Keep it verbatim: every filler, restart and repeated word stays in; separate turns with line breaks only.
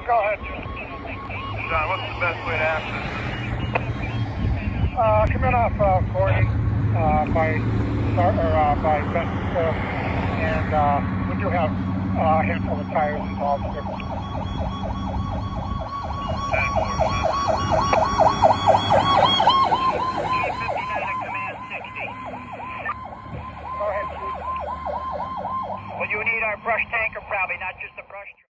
Go ahead.
John, what's the best way to access this?
Uh, come in off uh, Gordon uh, by or uh, by Bentonville, and uh, we do have uh, a handful of tires involved here. Go ahead, Chief.
Will you need our brush tanker? Probably not just a brush.